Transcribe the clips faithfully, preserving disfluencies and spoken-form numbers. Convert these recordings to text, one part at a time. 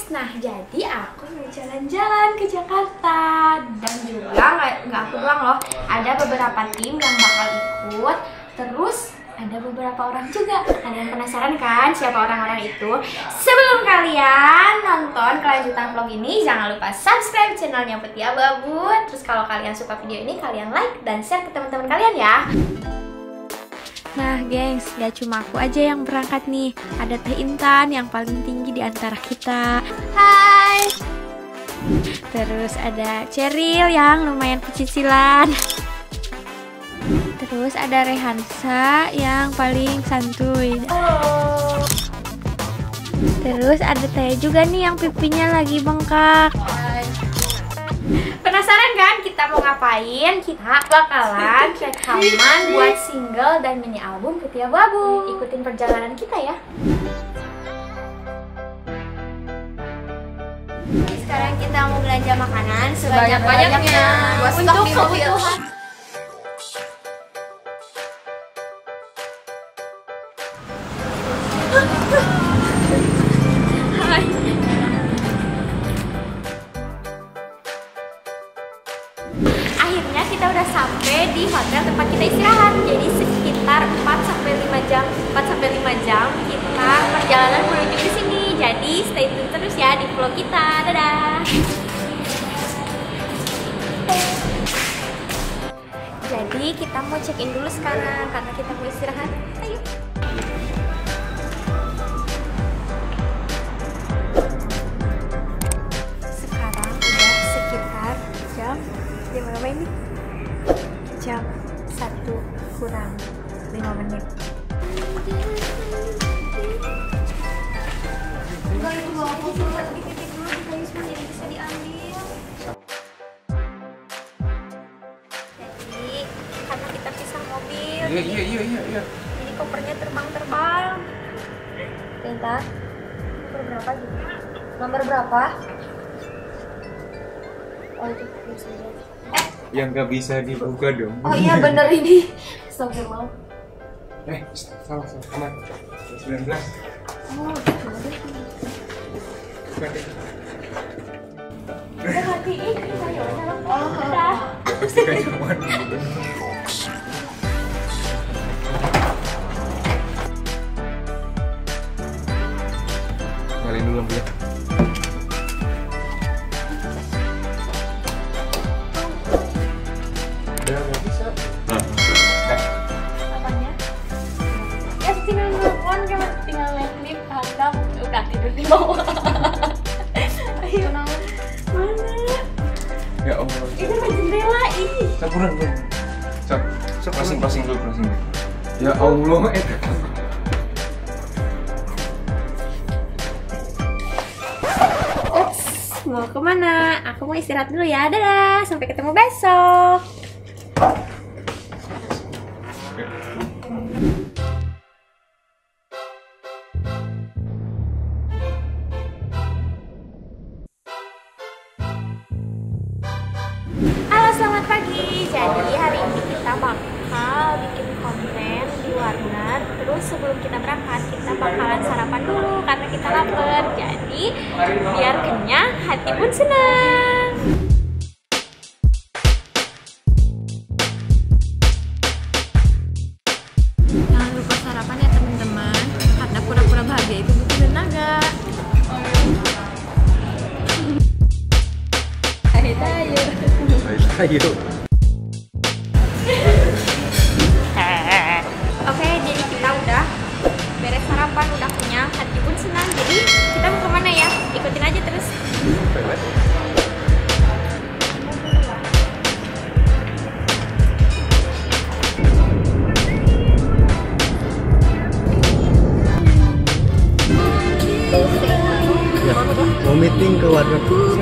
guys, nah jadi aku mau jalan-jalan ke Jakarta. Dan juga nggak nggak aku doang loh, ada beberapa tim yang bakal ikut. Terus ada beberapa orang juga. Kalian penasaran kan siapa orang-orang itu? Sebelum kalian nonton kelanjutan vlog ini, jangan lupa subscribe channelnya Putih Abu-Abu. Terus kalau kalian suka video ini, kalian like dan share ke teman-teman kalian ya. Nah gengs, gak cuma aku aja yang berangkat nih. Ada Teh Intan yang paling tinggi di antara kita. Hai. Terus ada Cheryl yang lumayan pecicilan. Terus ada Rehansa yang paling santuy. Oh. Terus ada Teh juga nih yang pipinya lagi bengkak. Penasaran kan kita mau ngapain? Kita bakalan rekaman buat single dan mini album Putih Abu-Abu. Ikutin perjalanan kita ya. Sekarang kita mau belanja makanan sebanyak-banyaknya untuk kebutuhan. Akhirnya kita udah sampai di hotel tempat kita istirahat. Jadi sekitar empat sampai lima jam, empat sampai lima jam kita perjalanan menuju ke sini. Jadi stay tune terus ya di vlog kita. Dadah. Jadi kita mau check in dulu sekarang karena kita mau istirahat. Ayo. Sekarang udah sekitar jam jam berapa ini? Jam satu kurang lima menit. Enggak, itu bawa aku dulu, dititip dulu guys, jadi bisa diambil. Jadi karena kita pisah mobil. Iya iya iya iya iya. Jadi kopernya terbang-terbang. Tinta, nomor berapa gitu? Nomor berapa? Oh itu bisa. Eh, yang nggak bisa dibuka dong. oh iya bener ini. Astagfirullah. Eh, salah salah aman. sembilan belas. Oh, bener. Udah matiin kita ya. Oh, udah. Pasti kan cuman. Nyalain dulu ya. Udah nggak bisa. Apanya? Ya tinggal nelfon, cuma tinggal live hadap, udah tidur di bawah. Ayo mana? Ya Allah. Itu kan jendela ih. Campuran dulu. Sok, sok pasing-pasing dulu, pasing dulu. Ya Allah, eh. Ups, mau kemana? Aku mau istirahat dulu ya. Dadah, sampai ketemu besok. Halo, selamat pagi. Jadi hari ini kita bakal bikin konten di Warner. Terus sebelum kita berangkat kita bakalan sarapan dulu karena kita lapar. Jadi biar kenyang, hati pun senang. Jangan lupa sarapan ya teman-teman, karena pura-pura bahagia itu butuh tenaga. Ayo. Ayo. Oke, jadi kita udah beres sarapan, udah kenyang, hati pun senang. Jadi kita mau kemana ya? Ikutin aja terus. Ya, mau meeting ke Warner.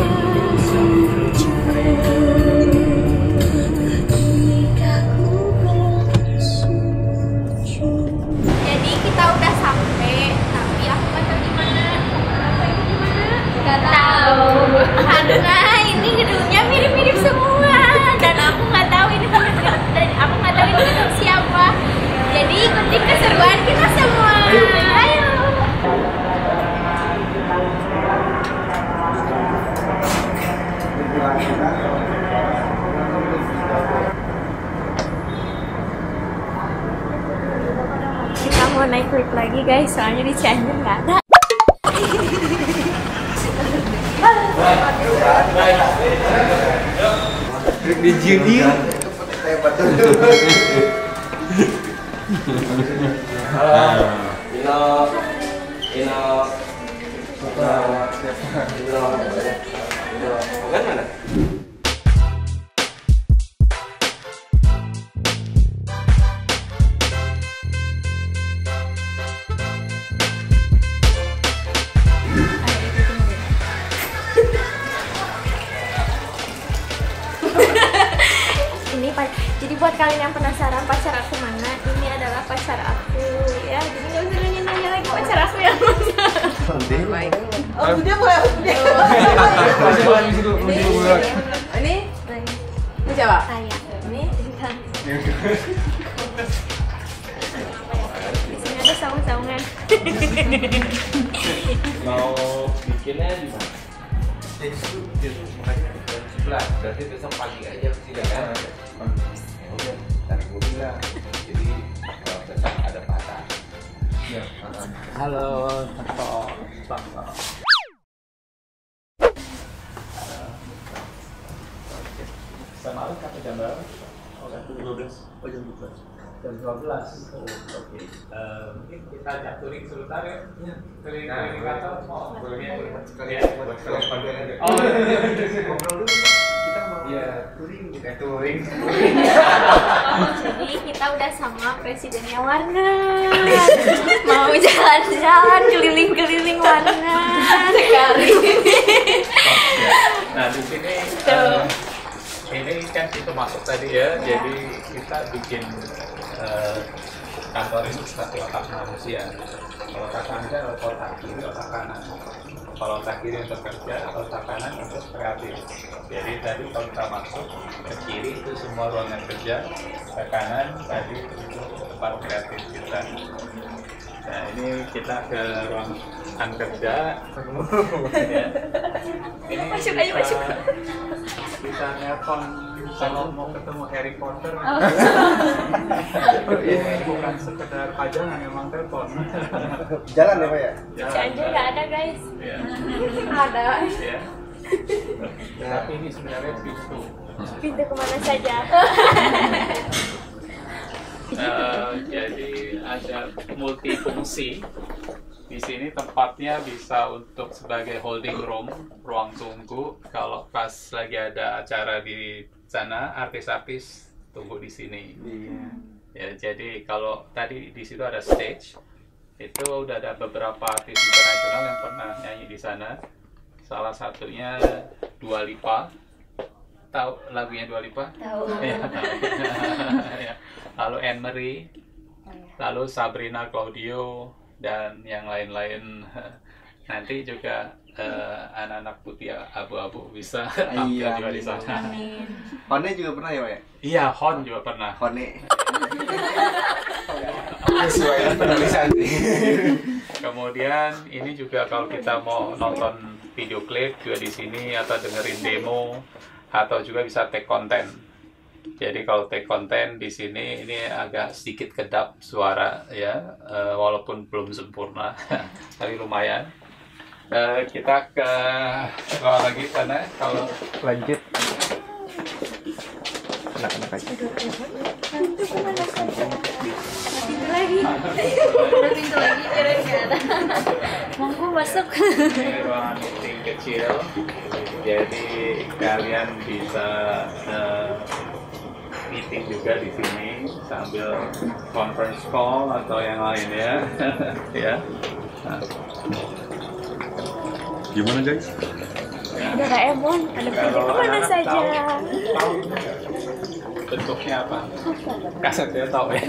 Jadi kita udah sampai, tapi aku nggak tahu di mana. Apa ini di mana? Nggak tahu. Karena ini gedungnya mirip-mirip semua, dan aku nggak tahu ini dan aku nggak tahu ini gedung siapa. Jadi ikuti keseruan kita semua. Ayo. guys, soalnya di Cianjur nggak ada. Di Juni. Halo. Ino. Ino. Ino. Ino. Bukan mana? Ini jadi buat kalian yang penasaran pacar aku mana, ini adalah pacar aku ya. Jadi nggak usah nanya-nanya lagi pacar aku yang mana. Oh, dia mulai. Ini ini siapa? Saya ini kan. Di sini ada saung-saungan. Mau bikinnya di mana? Di sebelah, berarti besok pagi aja sih kan? Oke, tadi gue bilang, jadi kalau besok ada patah. Halo, Pak. Pak. Semalam sampai jam berapa? Oh, jam dua belas. Oh, jam dua belas. Jam dua belas. Oh, oke. Eh, mungkin kita ajak touring sebentar ya. Touring touring kantor. Oh, boleh boleh. Sekalian buat sekalian aja. Oh, ngobrol dulu. Kita mau ya touring, kita touring. Jadi kita udah sama presidennya Warner. Mau jalan-jalan keliling-keliling Warner sekali. Nah, di sini ini kan itu masuk tadi ya, ya. Jadi kita bikin uh, kantor ini seperti otak manusia. Kalau otak kanan, otak kiri, otak kanan. Kalau otak kiri untuk kerja, otak kanan untuk kreatif. Jadi tadi kalau kita masuk ke kiri itu semua ruangan kerja, ke kanan tadi itu tempat kreatif kita. Nah ini kita ke ruangan kerja. Ya. Ini masuk kita, aja masuk. Kita nelpon kalau mau ketemu Harry Potter. Oh. Ini bukan sekedar pajangan, memang telepon. Jalan ya Pak ya? Cianjur nggak ada guys. Ya. Ada. Ya. Tapi ini sebenarnya pintu. Pintu kemana saja. Uh, jadi ada multifungsi. Di sini tempatnya bisa untuk sebagai holding room, ruang tunggu. Kalau pas lagi ada acara di sana, artis-artis tunggu di sini. Iya. Ya, jadi kalau tadi di situ ada stage, itu udah ada beberapa artis internasional yang pernah nyanyi di sana. Salah satunya Dua Lipa. Tahu lagunya Dua Lipa? Tahu. Ya, tahu. Ya. Lalu Anne Marie, lalu Sabrina Claudio, dan yang lain-lain. Nanti juga uh, anak-anak putih abu-abu bisa tampil Iya, juga di sana. Hone juga pernah ya Pak ya? Iya, Hon juga pernah. Hone. Sesuai penulisan. Kemudian ini juga kalau kita mau nonton video klip juga di sini, atau dengerin demo, atau juga bisa take konten. Jadi kalau take konten di sini ini agak sedikit kedap suara ya, uh, walaupun belum sempurna, tapi lumayan. Uh, kita ke kalau lagi sana, kalau Lanjut. Anak-anak aja. Pintu kemana saja. Pintu lagi. Ada pintu lagi kira nggak ada. Monggo masuk. ini ruangan meeting kecil, jadi kalian bisa uh, meeting juga di sini sambil conference call atau yang lain ya. Ya. Nah. Gimana guys? Ada Doraemon, ada pintu kemana saja. Bentuknya apa? Kasetnya tahu ya.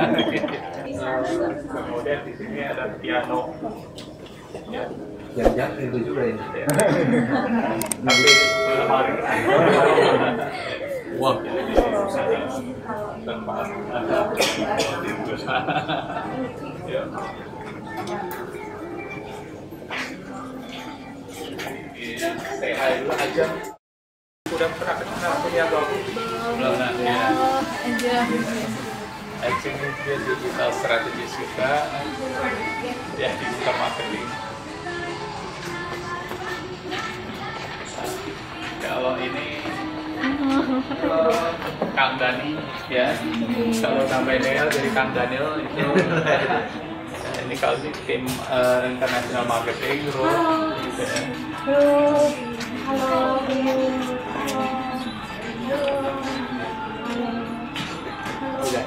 Kemudian di sini ada piano. Ya. Jangan-jangan itu juga ini. Ya. Tapi hari. Wah. Tempat. Ya. Say hi dulu aja. Udah pernah kenal aku ya, Bang? Belum. Belum. Nah, ya. Action itu digital strategis kita, ya digital marketing. Nah, kalau ini Kang Dani, ya. Kalau namanya dari Kang Daniel itu. Ini kalau di tim uh, international marketing, role, gitu ya. Halo, halo, halo.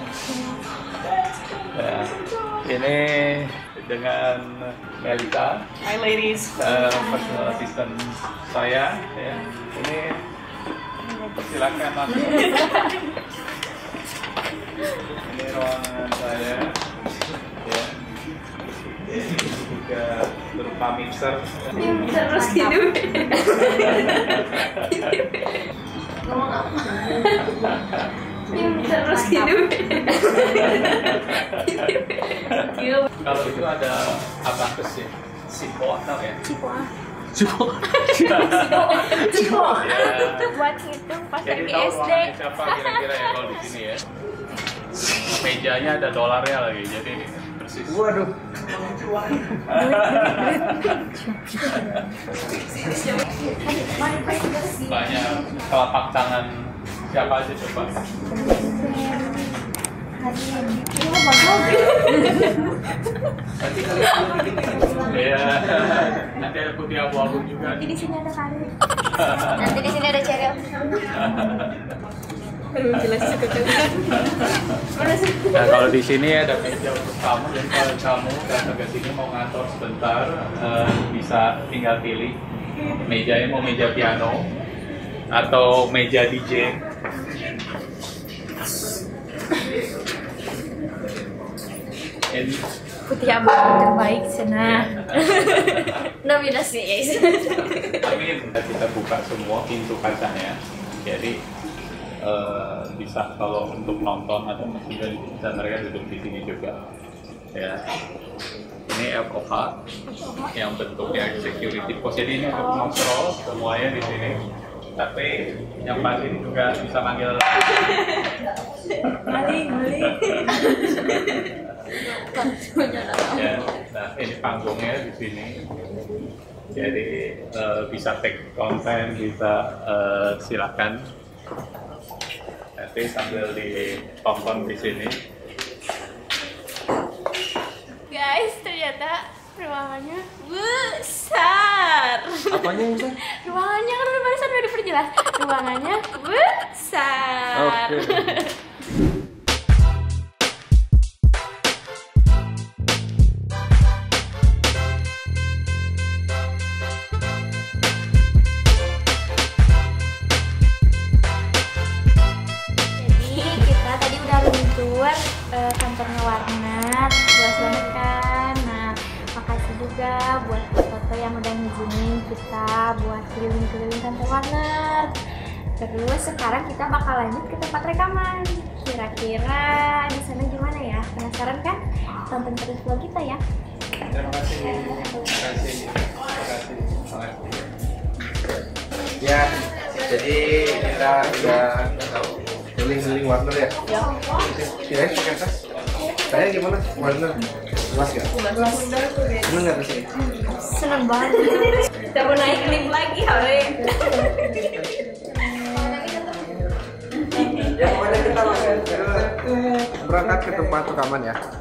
Ya, ini dengan Melita, Hi ladies. uh, personal assistant saya. Ya. Ini persilakan masuk. Ini ruangan saya. Ya. Ini juga berupa mixer. Terus hidup. Terus hidup. Kalau itu ada abacus ya, sipo atau ya? Cipo ah. Sipo. Cipo. Ya. Buat hitung pas Jadi lagi tahu S D. ruangannya siapa kira-kira ya kalau di sini ya? Mejanya ada dolarnya lagi, jadi persis. Waduh. Banyak telapak tangan siapa aja coba? Nanti kalian bikin Iya. Nanti ada putih abu-abu juga. Nanti di sini ada karir. Nanti di sini ada Cheryl. Aduh, jelas juga kan. Nah, kalau di sini ada meja untuk kamu, dan kalau kamu datang ke sini mau ngantor sebentar, eh, bisa tinggal pilih mejanya mau meja piano atau meja D J. Ini Putih abang terbaik sana. Nominasi guys. amin. Kita buka semua pintu kacanya, jadi eh, bisa kalau untuk nonton atau juga bisa mereka duduk di sini juga. Ya, ini F O H yang bentuknya security post. Jadi ini untuk kontrol semuanya di sini. Tapi yang pasti juga bisa manggil. Maling, maling. Ya, nah ini panggungnya di sini. Jadi eh, bisa take konten, bisa eh, silakan. Nanti sambil ditonton di sini. Guys, ternyata ruangannya besar. apanya yang besar? Ruangannya kan udah barusan udah diperjelas. Ruangannya besar. Oke. Jadi kita tadi udah room tour eh, kantornya Warner, luas banget kan. Nah, makasih juga buat foto yang udah ngizinin kita buat keliling-keliling kantor Warner. Terus sekarang kita bakal lanjut ke tempat rekaman. Kira-kira di sana gimana ya? Penasaran kan? Tonton terus vlog kita ya. Terima kasih. Terima kasih. Terima kasih. Terima kasih. Ya, jadi kita udah keliling-keliling Warner ya. Kirain pakai tas. Saya gimana? Warner luas gak? Seneng gak kesini? Seneng banget. Kita mau naik lift lagi, Hore. Ya, kemarin kita langsung berangkat ke tempat rekaman ya.